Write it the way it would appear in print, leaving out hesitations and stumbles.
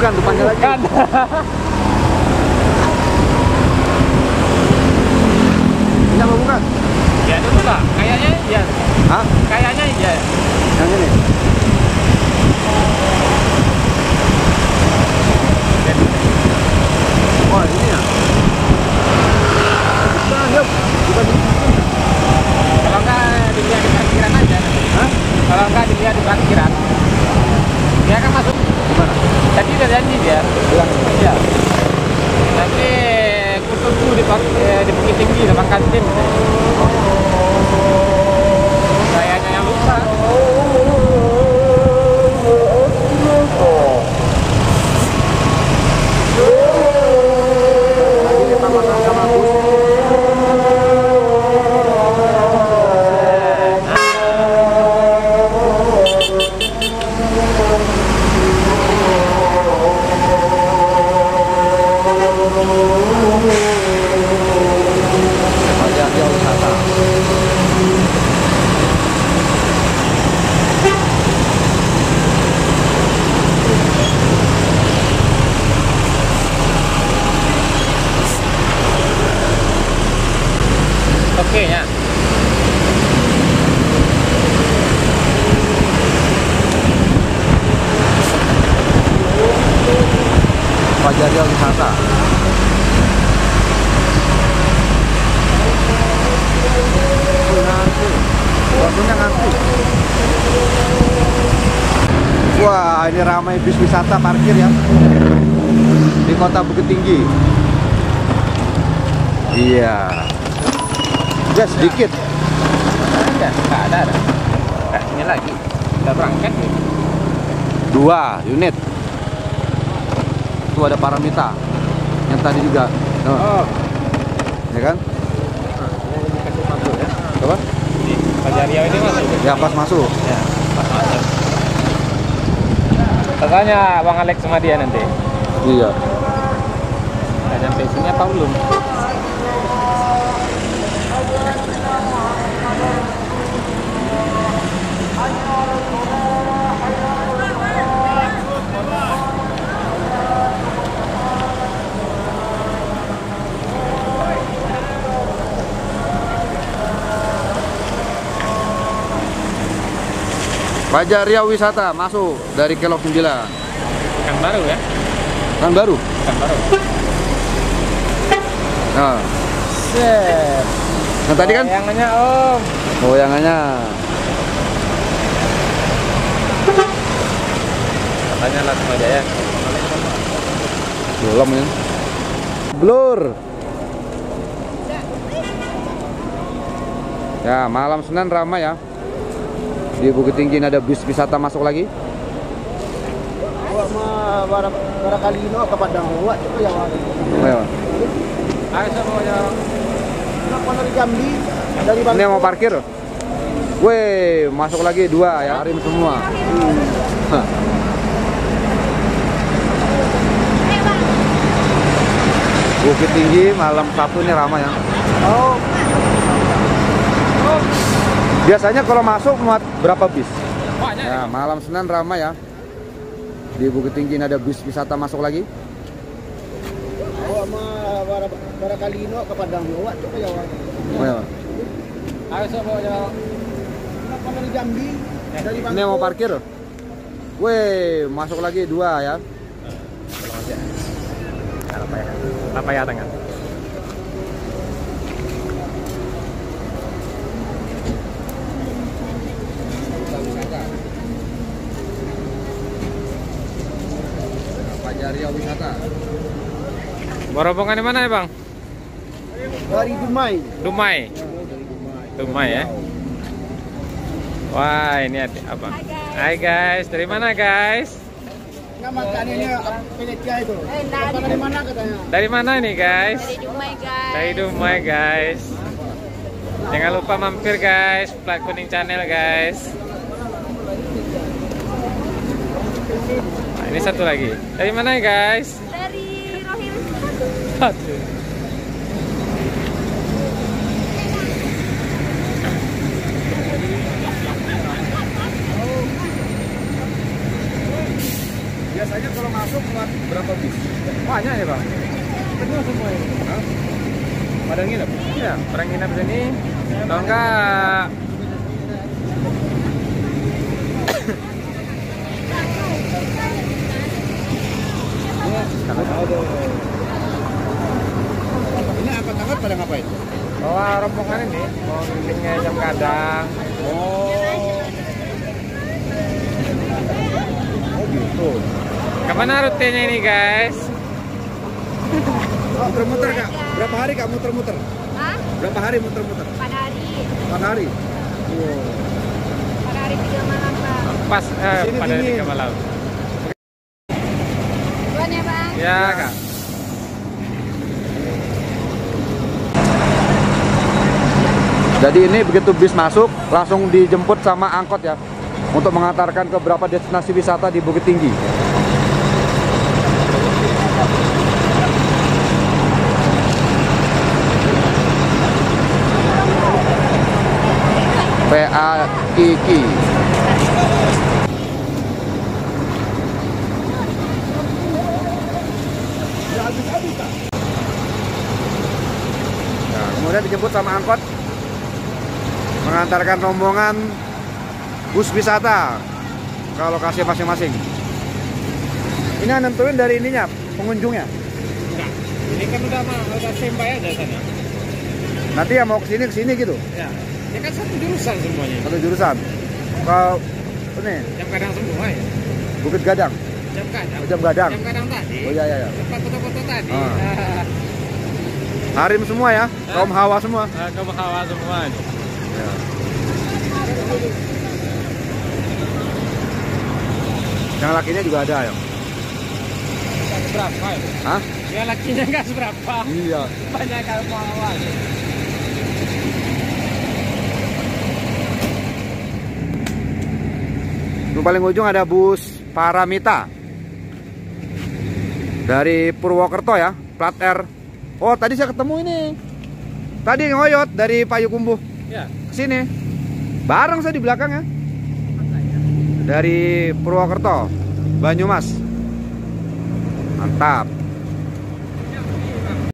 Bukan, depannya lagi. Bukan. Ini apa bukan? Ya dulu Pak, kayaknya iya. Hah? Kayaknya iya. Yang ini? Oh ini ya? Bukan, yuk. Bukan ini. Kalau enggak dilihat di parkiran aja. Hah? Kalau enggak dilihat di parkiran. Dia kan masuk. Gimana? Tadi udah janji dia. Bilang. Iya. Tapi kutunggu di Bukit Tinggi sama kantin. Kayaknya yang lupa. Lagi di Taman Naga Bagus. Fajarya Wisata. Oke ya. Fajarya Wisata. Waktunya ngantri. Wah, ini ramai bis wisata parkir ya di kota Bukit Tinggi. Iya. Ya sedikit. Nggak ada. Ini lagi. Udah berangkat nih. 2 unit. Tuh ada Paramita. Yang tadi juga. Tuh. Oh. Ya kan? Ini kasih masuk ya. Coba. Di Fajarya ini masuk. Ya pas masuk. Ya, pas masuk. Tanya Bang Alex sama dia nanti. Iya. Udah nyampe sini apa belum? Fajarya Wisata masuk dari Kelok 9. Kan baru ya? Kan baru. Kan baru. Nah, Set. yang tadi kan Layangannya Om. goyangannya. Katanya langsung aja ya. Belum ya. Blur. Ya, malam Senin ramai ya. Di Bukit Tinggi ini ada bis wisata masuk lagi. Awak mah barangkali no ke Padang awak coba ya. Ayo. Ayo semuanya. Kenapa dari Jambi dari Ini yang mau parkir. Weh, masuk lagi 2 ya, Arim semua. Hah. Bukit Tinggi malam Sabtu ini ramai ya. Oh, Biasanya kalau masuk muat berapa bis? Banyak. Ya, malam Senin ramai ya. Di Bukit Tinggi ini ada bis wisata masuk lagi. awak mah barangkali no ke Padang awak coba ya. Ayo. Ayo semuanya. Kenapa dari Jambi dari Ini yang mau parkir. Weh, masuk lagi 2 ya. Apa ya tangan? Fajarya Wisata. Rombongan di mana ya Bang? dari Dumai. Dumai. Dumai ya. Wah ini ada apa? Hai guys, dari mana guys? Nama makanannya Peletia itu. Dari mana katanya? Dari mana ini guys? Dari Dumai guys. Dari Dumai guys. Jangan lupa mampir guys, Plat Kuning Channel guys. Nah, ini satu lagi. Dari mana ya guys? Dari Rohim. Aduh. Biasanya kalau masuk berapa bis? Banyak ya bang. Penuh semua ini. Pada nginep? Ya, orang nginep sini. Kalau enggak Ini angkot-angkot pada ngapain? bawa rombongan ini mau meetingnya jam kadang. Oh gitu. Kemana rutenya ini guys? Muter-muter kak? Berapa hari kak muter-muter? Hah? Berapa hari muter-muter? 4 hari. 4 hari? 4 hari 3 malam, Bang. Pas Sini pada dingin. 3 malam. Duluan ya, Bang. Ya kak. Jadi ini begitu bis masuk langsung dijemput sama angkot ya untuk mengantarkan ke beberapa destinasi wisata di Bukit Tinggi. PA Kiki. Nah, kemudian dijemput sama angkot mengantarkan rombongan bus wisata ke lokasi masing-masing. Ini nentuin dari ininya, pengunjungnya. Nah, ini kan udah standby aja sana. Nanti yang mau ke sini gitu. Ya, ini kan satu jurusan semuanya. Satu jurusan. Kalau ini Jam kadang semua ya. Bukit Gadang, Jam kadang. Jam Gadang. Jam kadang tadi. Oh iya iya. Tempat foto-foto tadi. Ah. Harim semua ya, kaum hawa semua. Kamu hawa semua. Ya. Yang lakinya juga ada ya. Nggak seberapa ya? Hah? Ya lakinya nggak seberapa. Iya. Banyak kamu hawa. Di paling ujung ada bus Paramita dari Purwokerto ya, plat R. Oh tadi saya ketemu ini. Tadi ngoyot dari Payakumbuh Ya. ke sini. Bareng saya di belakang ya. Dari Purwokerto, Banyumas. Mantap.